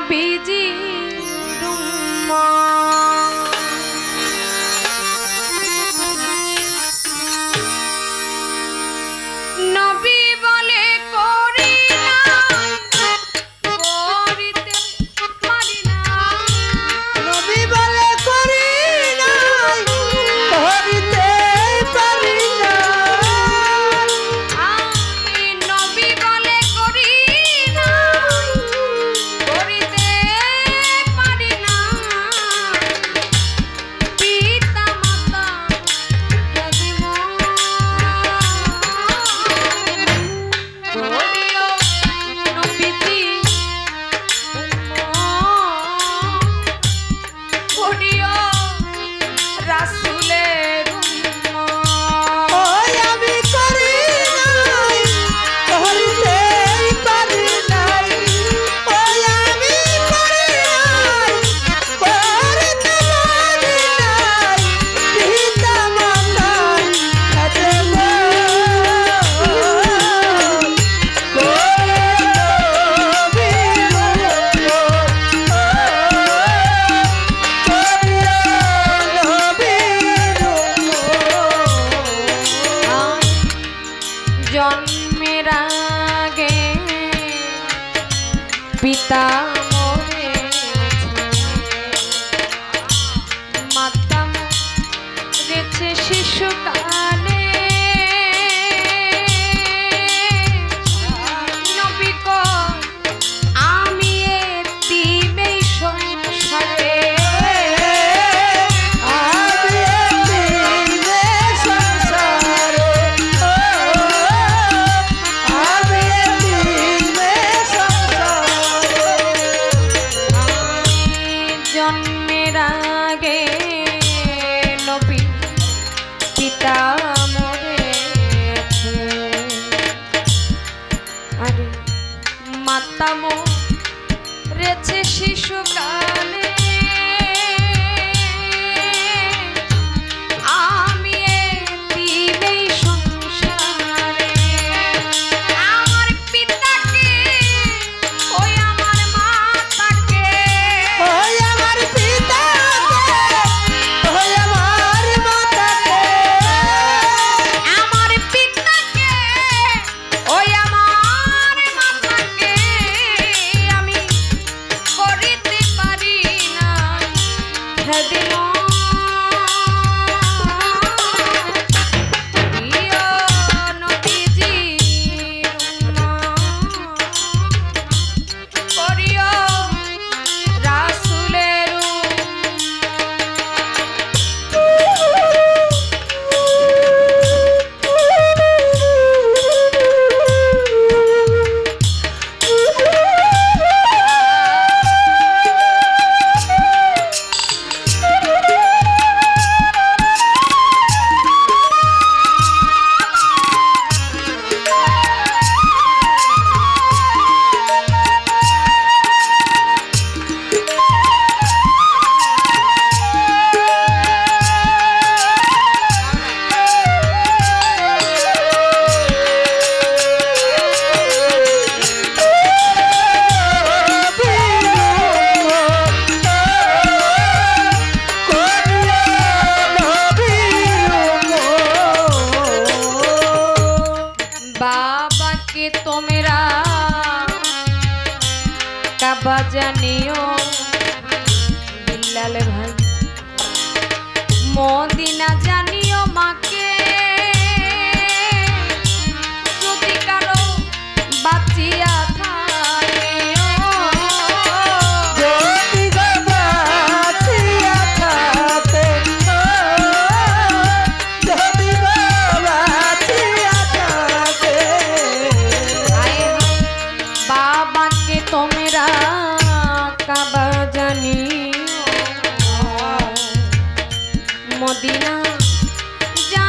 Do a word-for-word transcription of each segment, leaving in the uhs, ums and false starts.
নবীজি নবী বলে করি জন্মের আগে পিতা মরেছে, মাতা মরেছে শিশুকালে। নবী কয় আমি এতিমেই সংসারে, জন্মের আগে নবী পিতা মরেছে, আরে মাতা মরেছে শিশুকালে। আমি এতিমেই সংসারে, আমার পিতাকে ওই আমার মাতাকে, ওই আমার পিতাকে ওই আমার মাতাকে, আমার পিতাকে ওই আমার মাতাকে আমি করিতে পারি না সেদিন। বাবাকে তোমরা কাবা জানিও বিল্লাল ভাই, মদিনা জানিও মাকে, যদি কারো বাঁচিয়া থাকে, যদি বাঁচিয়া থাকে, যদি বাঁচিয়া থাকে, বাবাকে তোমরা কাবা জানিও মদিনা।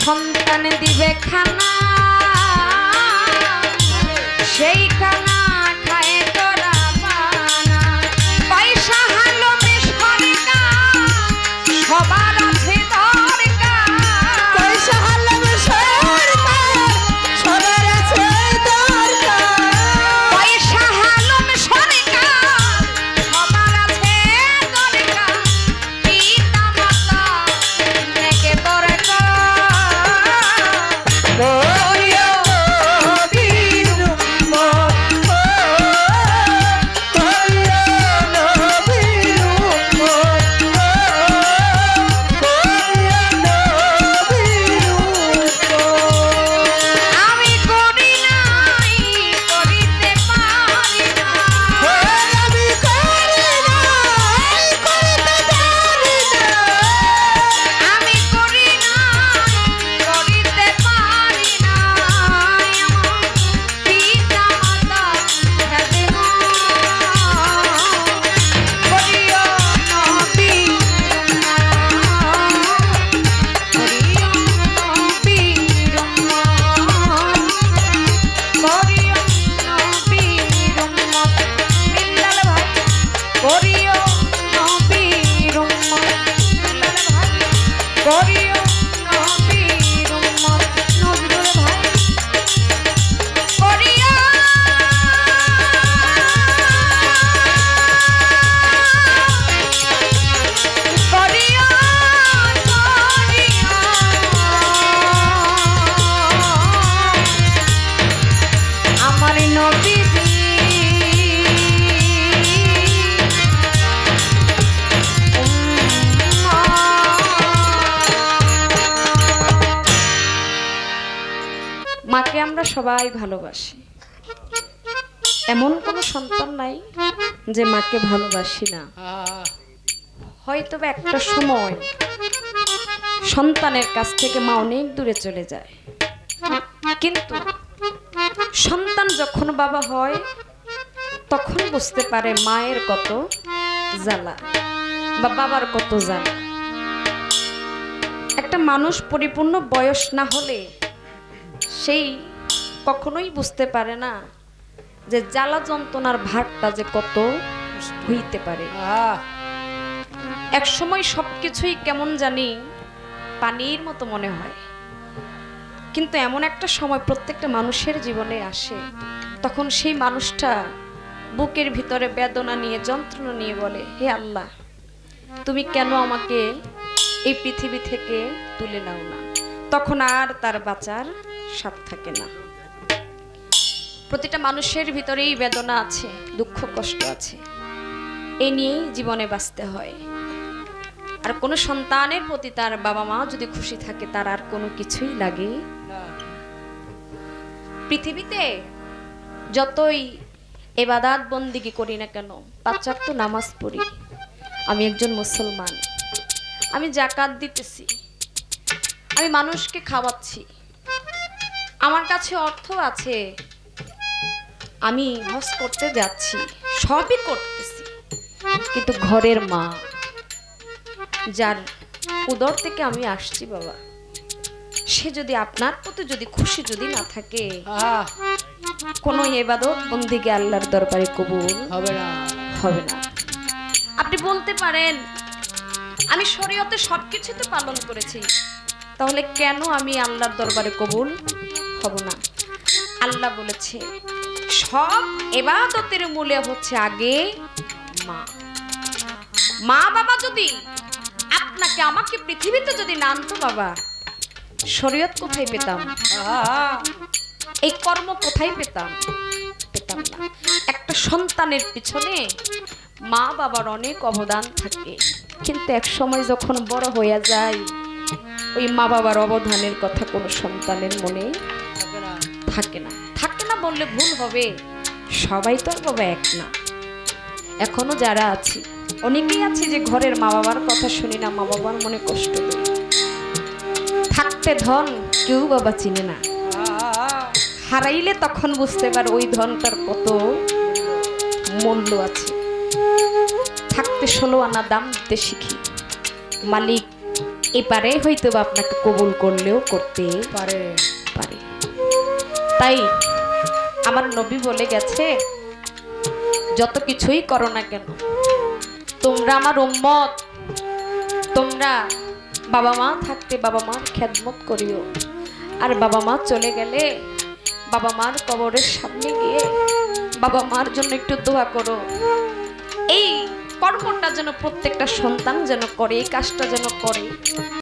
সন্তান দিবে খানা সেই খানা খায় তোরা পানা পয়সা হালো মিশরিকা সবার আছে দরকার পয়সা হালো মিশরিকা সবার আছে দরকার পয়সা হালো মিশরিকা সবার আছে দরকার পিতা মাতা নেকে দরকার মাকে আমরা সবাই ভালোবাসি এমন কোনো সন্তান নাই যে মাকে ভালোবাসি না হয়তো একটা সময় সন্তানের কাছ থেকে মা অনেক দূরে চলে যায় কিন্তু সন্তান যখন বাবা হয় তখন বুঝতে পারে মায়ের কত জ্বালা বা বাবার কত জ্বালা একটা মানুষ পরিপূর্ণ বয়স না হলে সেই কখনোই বুঝতে পারে না যে জ্বালা যন্ত্রণার ভারটা যে কত হইতে পারে এক সময় সবকিছুই কেমন জানি পানির মতো মনে হয় কিন্তু এমন একটা সময় প্রত্যেকটা মানুষের জীবনে আসে তখন সেই মানুষটা বুকের ভিতরে বেদনা নিয়ে যন্ত্রণা নিয়ে বলে হে আল্লাহ তুমি কেন আমাকে এই পৃথিবী থেকে তুলে নাও না তখন আর তার বাঁচার স্বাদ থাকে না প্রতিটা মানুষের ভিতরেই বেদনা আছে দুঃখ কষ্ট আছে এই নিয়েই জীবনে বাঁচতে হয় আর কোনো সন্তানের প্রতি তার বাবা মা যদি খুশি থাকে তার আর কোনো কিছুই লাগে না পৃথিবীতে যতই ইবাদত বন্দেগী করি না কেন পাঁচ ওয়াক্ত নামাজ পড়ি আমি একজন মুসলমান আমি যাকাত দিতেছি আমি মানুষকে খাওয়াচ্ছি আমার কাছে অর্থ আছে আমি হজ করতে যাচ্ছি সবই করতেছি কিন্তু ঘরের মা যার উদর থেকে আমি আসছি বাবা সে যদি আপনার প্রতি যদি খুশি যদি না থাকে কোনো ইবাদত বন্দেগী আল্লাহর দরবারে কবুল হবে না হবে না আপনি বলতে পারেন আমি শরীয়তে সবকিছু তো পালন করেছি তাহলে কেন আমি আল্লাহর দরবারে কবুল হব না আল্লাহ বলেছে সব ইবাদতের মূলে হচ্ছে আগে মা মা বাবা যদি আপনাকে আমাকে পৃথিবীতে যদি না আনতো বাবা শরীয়ত কোথায় পেতাম এই কর্ম কোথায় পেতাম পেতাম না একটা সন্তানের পিছনে মা বাবার অনেক অবদান থাকে কিন্তু এক সময় যখন বড় হয়ে যায় ওই মা বাবার অবদানের কথা কোনো সন্তানের মনে থাকে না থাকে না বললে ভুল হবে সবাই তো আর বাবা এক না এখনো যারা আছি অনেকেই আছে যে ঘরের মা বাবার কথা শুনি না মা বাবার মনে কষ্ট দেয় থাকতে ধন কেউ বাবা চিনে না হারাইলে তখন বুঝতে পারে ওই ধনটার কত মূল্য আছে থাকতে ষোলো আনা দাম দিতে শিখি মালিক এপারে হয়তো বা আপনাকে কবুল করলেও করতে পারে পারে। তাই আমার নবী বলে গেছে, যত কিছুই করো না কেন তোমরা আমার উম্মত, তোমরা বাবা মা থাকতে বাবা মার খেদমত করিও, আর বাবা মা চলে গেলে বাবা মার কবরের সামনে গিয়ে বাবা মার জন্য একটু দোয়া করো। এই কর্মটা যেন প্রত্যেকটা সন্তান যেন করে, এই কাজটা যেন করে।